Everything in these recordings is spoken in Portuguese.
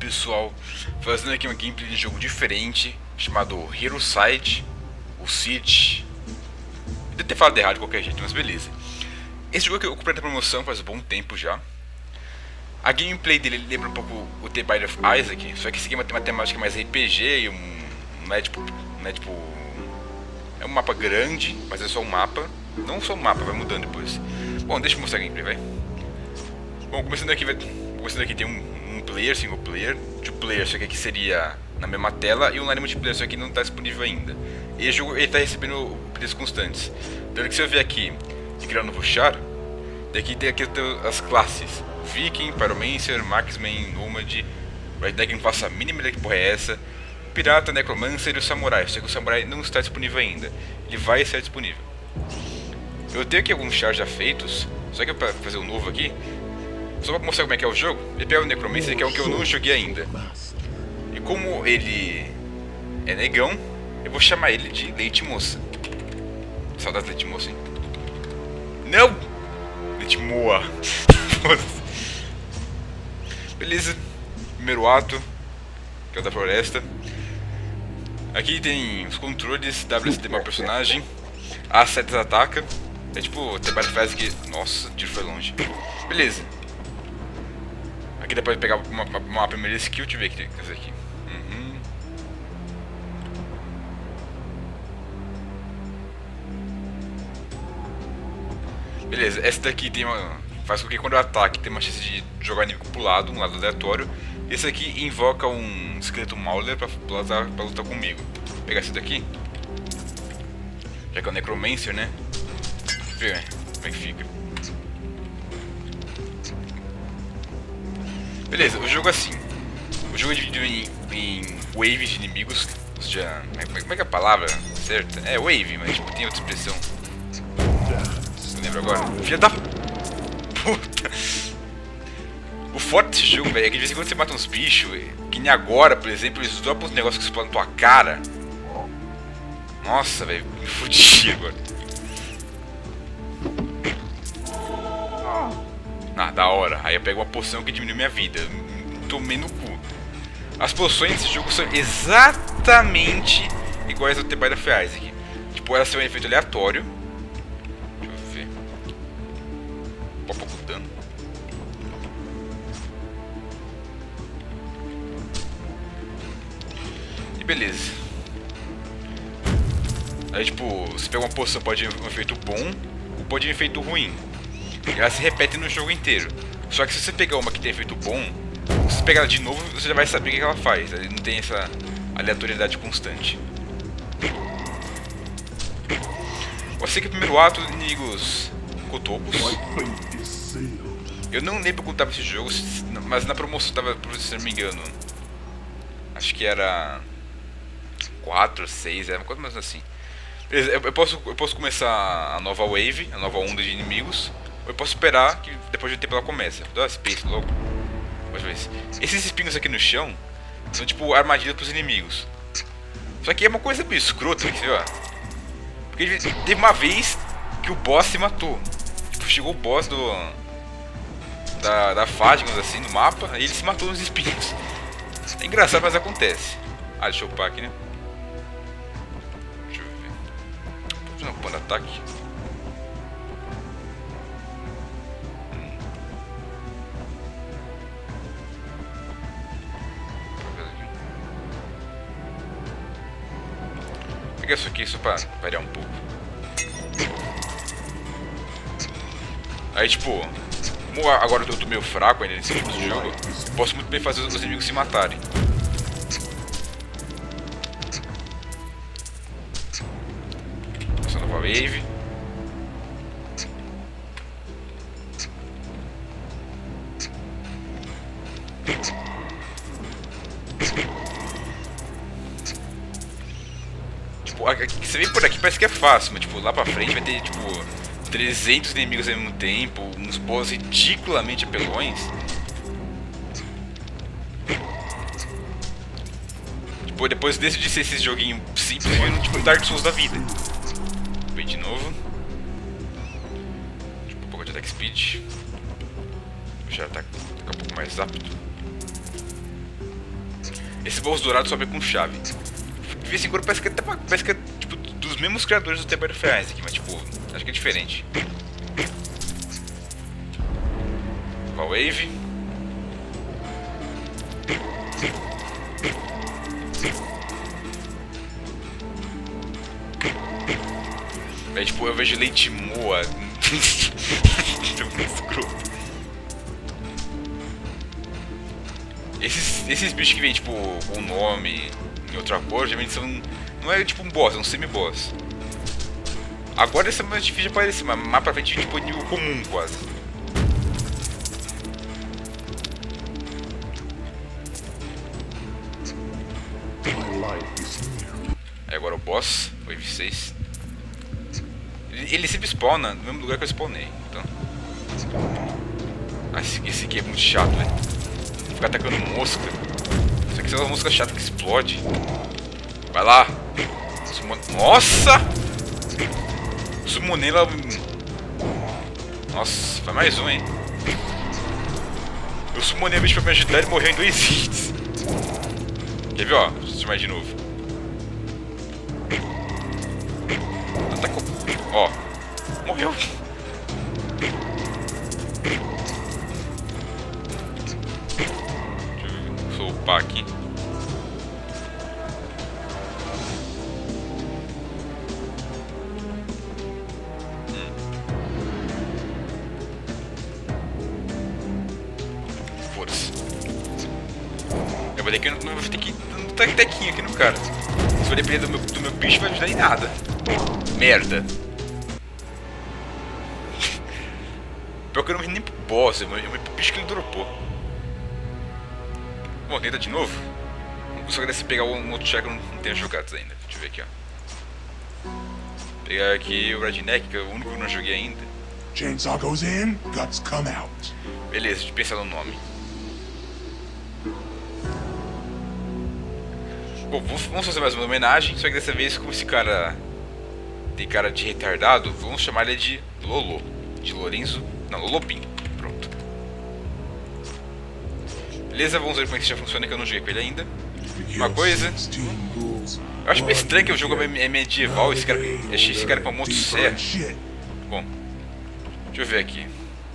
pessoal, fazendo aqui uma gameplay de um jogo diferente chamado Hero Side, o Siege. Eu devo ter falado errado de qualquer jeito, mas beleza. Esse jogo aqui eu comprei na promoção faz um bom tempo já. A gameplay dele lembra um pouco o The Binding of Isaac, só que esse aqui tem uma temática mais RPG e não é tipo... É um mapa grande, mas é só um mapa. Não só um mapa, vai mudando depois. Bom, deixa eu mostrar a gameplay, vai. Bom, começando aqui tem um player, single player, two player, só que aqui seria na mesma tela, e online multiplayer, só que não está disponível ainda. E o jogo está recebendo updates constantes. Então que você ver aqui de criar um novo char, daqui tem as classes Viking, Pyromancer, Marksman, Nomad, Redneck, não faço a mínima ideia que porra é essa, Pirata, Necromancer e o Samurai, só que o Samurai não está disponível ainda, ele vai ser disponível. Eu tenho aqui alguns chars já feitos, só que para fazer um novo aqui, só para mostrar como é que é o jogo, ele pega o Necromancer, que é um que eu não joguei ainda. E como ele é negão, eu vou chamar ele de Leite Moça. Saudades de Leite Moça, hein? Não! Leite Moa. Beleza. Primeiro ato, que é o da floresta. Aqui tem os controles, WSD para o personagem. A setas ataca. É tipo, tem várias frases que... Nossa, o tiro foi longe. Beleza. Aqui dá pra pegar uma primeira skill, deixa eu ver o que tem que fazer aqui. Beleza, essa daqui tem faz com que quando eu ataque tem uma chance de jogar inimigo pro lado, um lado aleatório. Esse aqui invoca um esqueleto Mauler pra lutar comigo. Vou pegar esse daqui. Já que é o Necromancer, né? Ver como é que fica. Beleza, o jogo é assim. O jogo é dividido em waves de inimigos. Ou seja, como é que é a palavra certa? É wave, mas tipo, tem outra expressão. Não lembro agora. Filha da puta! O forte desse jogo, velho, é que de vez em quando você mata uns bichos, que nem agora, por exemplo, eles dropam uns negócios que explodem na tua cara. Nossa, velho, me fudi agora. Ah, da hora. Aí eu pego uma poção que diminui minha vida. Tomei no cu. As poções desse jogo são exatamente iguais ao The Binding of Isaac. Tipo, elas têm um efeito aleatório. Deixa eu ver. Pouco dano. E beleza. Aí tipo, você pega uma poção, pode ter um efeito bom ou pode ter um efeito ruim. E ela se repete no jogo inteiro. Só que se você pegar uma que tem efeito bom, se você pegar ela de novo, você já vai saber o que ela faz. Ela não tem essa aleatoriedade constante. Você que é o primeiro ato, inimigos cotopos. Eu não lembro quando tava esse jogo, mas na promoção tava, se não me engano, acho que era 4, 6, era uma coisa mais assim. Beleza, eu posso começar a nova wave, a nova onda de inimigos. Ou eu posso esperar que depois de um tempo ela comece. Vou dar space logo. Esses espinhos aqui no chão são tipo armadilhas para os inimigos. Só que é uma coisa meio escrota aqui, ó. Porque teve uma vez que o boss se matou. Tipo, chegou o boss da fase, assim, no mapa, e ele se matou nos espinhos. É engraçado, mas acontece. Ah, deixa eu upar aqui, né? Deixa eu ver. Vou fazer um ponto de ataque. Vou pegar isso aqui só pra variar um pouco. Aí tipo, como agora eu tô meio fraco ainda nesse tipo de jogo, eu posso muito bem fazer os inimigos se matarem. Essa nova wave. Você vem por aqui, parece que é fácil, mas tipo, lá pra frente vai ter tipo 300 inimigos ao mesmo tempo, uns boss ridiculamente apelões. Tipo, depois desse de ser esse joguinho simples, viram tipo Dark Souls da vida. Vem de novo. Tipo, um pouco de attack speed. Já tá um pouco mais rápido. Esse boss dourado sobe com chave. De vez em quando parece que é tipo dos mesmos criadores do The Battlefield aqui, mas tipo, acho que é diferente. Wave. É tipo, eu vejo leite moa. Esses bichos que vêm tipo com nome em outra cor, geralmente são. Não é tipo um boss, é um semi-boss. Agora esse é mais difícil de aparecer, mas mais pra frente tipo nível comum quase. Aí agora o boss, Wave 6. Ele sempre spawna no mesmo lugar que eu spawnei, então. Ah, esse aqui é muito chato, velho. Ficar atacando mosca. Isso aqui é uma mosca chata que explode. Vai lá. Nossa! Summonei lá. Nossa, foi mais um, hein. Eu summonei a bicho pra me ajudar e ele morreu em 2 hits. Quer ver, ó? Deixa eu chamar de novo. Atacou. Ó. Morreu. Deixa eu upar aqui. Foda-se. Eu vou ter que dando tec-tequinho aqui no cara. Se for depender do meu bicho, vai ajudar em nada. Merda. Pior que eu não me nem pro boss, eu me pro bicho que ele dropou. Bom, tenta de novo. Não consigo se pegar um outro check que eu não tenho jogado ainda. Deixa eu ver aqui, ó. Pegar aqui o Redneck, que é o único que eu não joguei ainda. Chainsaw goes in, guts come out. Beleza, deixa eu pensar no nome. Bom, vamos fazer mais uma homenagem, só que dessa vez, como esse cara tem cara de retardado, vamos chamar ele de Lolo. De Lorenzo. Não, Lolopim. Pronto. Beleza, vamos ver como é que isso já funciona, que eu não joguei com ele ainda. Uma coisa. Eu acho meio estranho que o jogo é medieval, esse cara com uma motosserra. Bom, deixa eu ver aqui.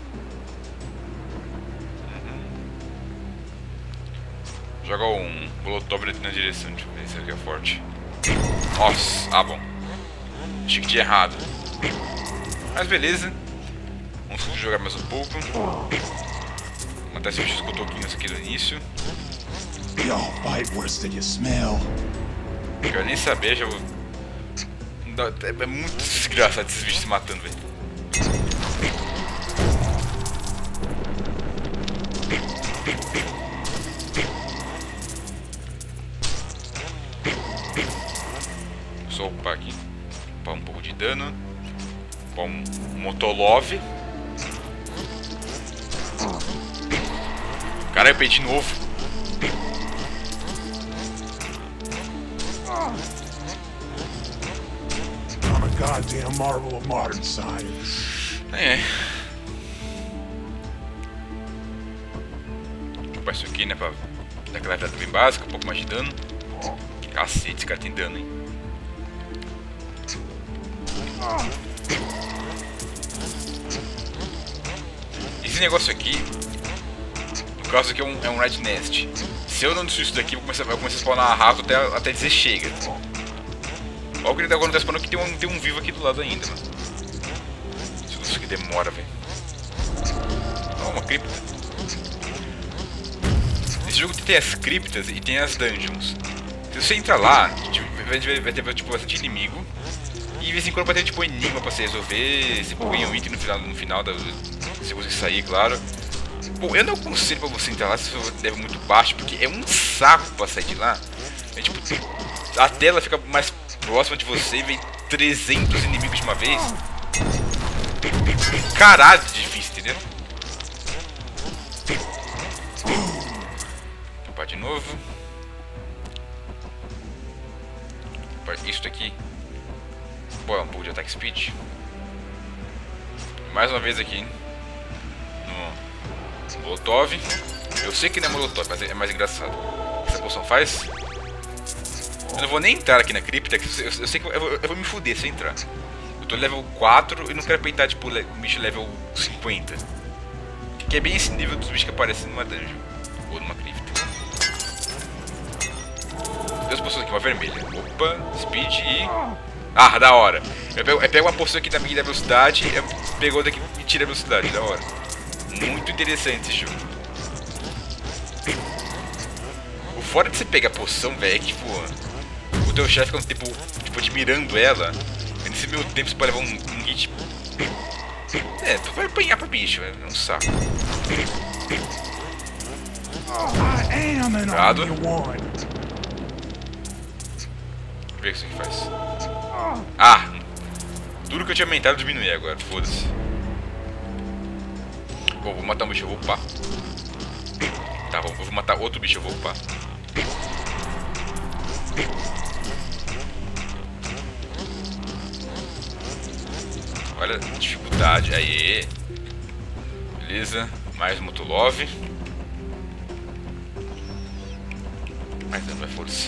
Joga um molotov na direção, deixa eu ver se aqui é forte. Nossa, ah bom. Achei que tinha errado. Mas beleza. Vamos jogar mais um pouco. Matar esses bichos cotoquinhos aqui no início. Y'all fight worse than you smell. Quero nem saber, já vou. É muito desgraçado esses bichos se matando, velho. Só upar aqui. Upar um pouco de dano. Upar um Motolov. Caralho, eu perdi de novo. I'm a goddamn marvel of modern science. É. Vou upar isso aqui, né? Pra dar aquela atleta bem básica, um pouco mais de dano. Cacete, esse cara tem dano, hein? Esse negócio aqui, no caso aqui é um Red Nest. Se eu não destruir isso daqui, eu vou começar a spawnar rato até dizer chega. Olha o que ele agora não tá spawnando, que tem um vivo aqui do lado ainda, mano. Isso aqui demora, velho. Ó, uma cripta. Esse jogo tem as criptas e tem as dungeons. Se você entrar lá, vai ter tipo, bastante inimigo. E de vez em quando vai ter tipo um enigma pra você resolver. Você põe um item no final da. Se você sair, claro. Bom, eu não aconselho pra você entrar lá se você leva muito baixo, porque é um saco pra sair de lá. É tipo, a tela fica mais próxima de você e vem 300 inimigos de uma vez. Caralho, difícil, entendeu? Vou upar de novo. Isso daqui. Pô, é um pouco de attack speed. Mais uma vez aqui no Molotov. Eu sei que não é Molotov, mas é mais engraçado. poção faz? Eu não vou nem entrar aqui na cripta, que eu sei que eu vou me fuder se eu entrar. Eu tô level 4 e não quero peitar tipo um bicho level 50. Que é bem esse nível dos bichos que aparecem numa dungeon. Ou numa cripta. Duas poções aqui, uma vermelha. Opa, speed e... Ah, da hora. Eu pego uma poção aqui da minha velocidade, eu pego daqui e tira a velocidade, da hora. Muito interessante esse jogo. O fora de você pegar a poção, velho, é que tipo... O teu chefe fica um tempo, tipo, admirando ela. E nesse meio tempo você pode levar um hit. É, tu vai apanhar pro bicho, é um saco. Cuidado. Deixa eu ver o que isso aqui faz. Ah! Tudo que eu tinha aumentado diminuir agora, foda-se. Bom, vou matar um bicho, eu vou upar. Tá bom, eu vou matar outro bicho, eu vou upar. Olha a dificuldade, aê. Beleza, mais Motolov. Mais dano, mais força.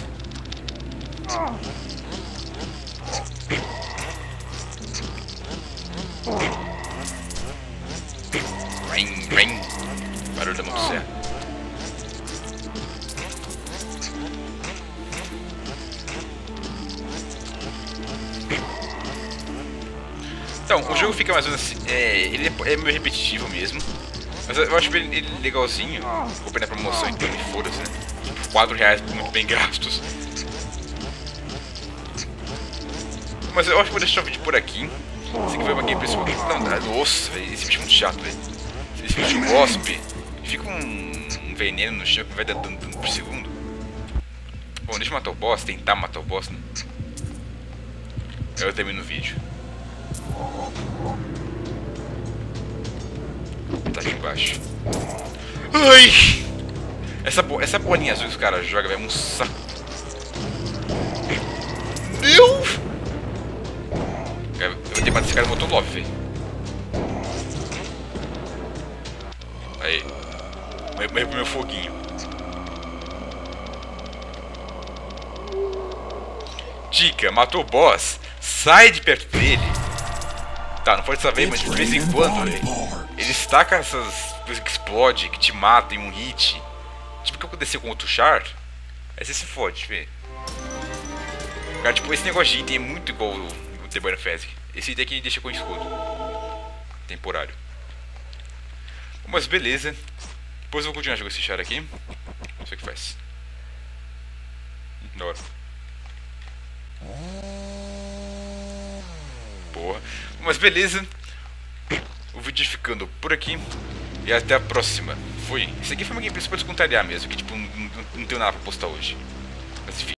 Vem. Barulho da motosserra. Então, o jogo fica mais ou menos assim, ele é meio repetitivo mesmo. Mas eu acho ele legalzinho. Vou pegar na promoção então, me foda-se, né? Tipo, R$4 muito bem gastos. Mas eu acho que vou deixar o vídeo por aqui. Esse aqui foi uma gameplay super... Nossa, véio, esse bicho é muito chato, velho. Esse bicho gospe. Fica um veneno no chão que vai dar dano por segundo. Bom, deixa eu matar o boss, tentar matar o boss, né? Eu termino o vídeo. Tá aqui embaixo. Ai! Essa bolinha azul que os caras jogam é um saco. Deus! Eu vou ter que matar esse cara no Motolov, velho. Aí. Morreu pro meu foguinho. Dica, matou o boss. Sai de perto dele. Tá, não pode saber, mas de vez em quando ele estaca essas coisas que explodem, que te matam em um hit. Tipo o que aconteceu com o Tushar. Aí você se fode, vê. Cara, tipo, esse negócio de item é muito igual o The Burning Fezzik. Esse item aqui deixa com escudo temporário. Mas beleza. Depois eu vou continuar jogando esse char aqui. Não sei o que faz. Da hora. Porra. Mas beleza. O vídeo ficando por aqui. E até a próxima. Fui. Esse aqui foi uma gameplay pra descontrariar mesmo. Que tipo, não tenho nada pra postar hoje. Mas enfim.